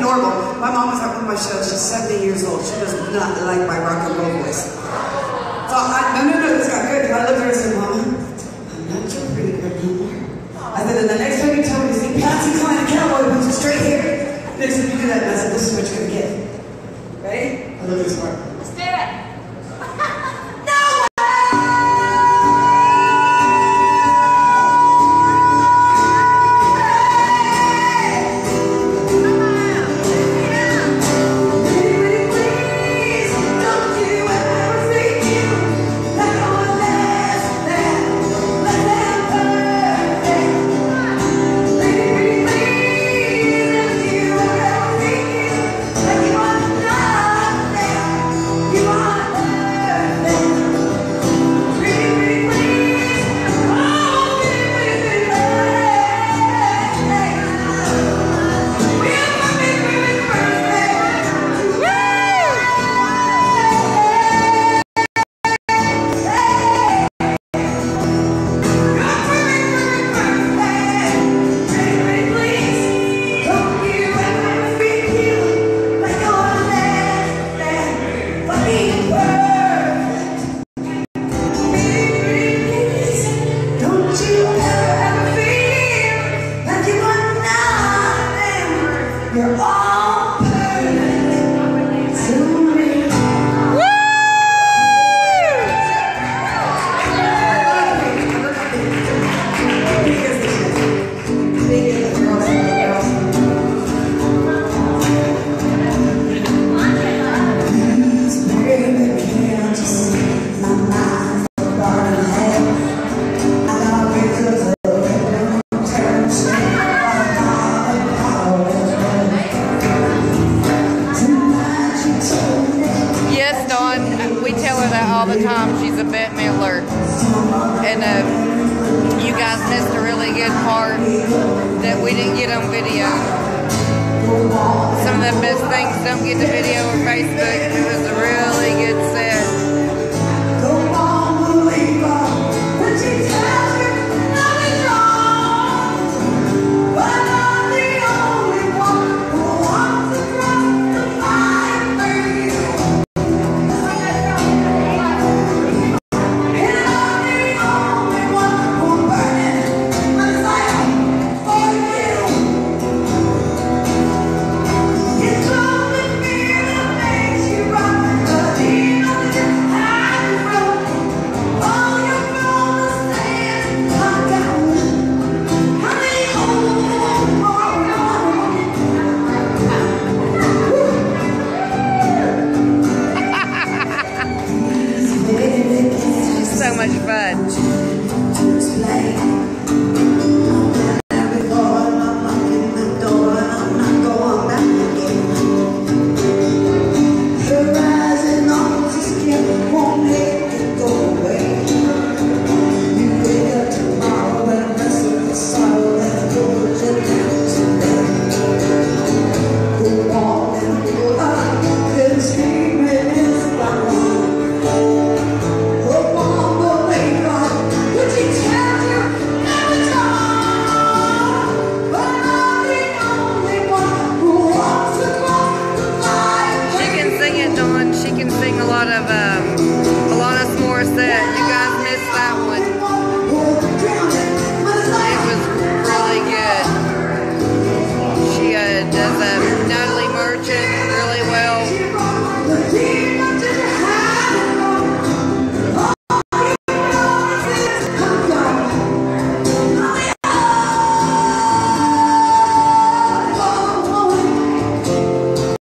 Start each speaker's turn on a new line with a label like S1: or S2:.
S1: adorable. My mom was at one of my shows. She's 70 years old. She does not like my rock and roll voice. So no, this got good. I looked at her and said, Mama, I'm not your pretty girl anymore. I said, and the next time you tell me to see Patsy Cline, a cowboy with your straight hair, next time you do that, and I said, this is what you're gonna get. Ready? I love this part.
S2: Let's do it.
S1: You're all perfect to me. Woo!
S2: All the time. She's a Bette Midler, and you guys missed a really good part that we didn't get on video. Some of the best things don't get to video on Facebook. It was a really good set. So much fun.
S1: Oh,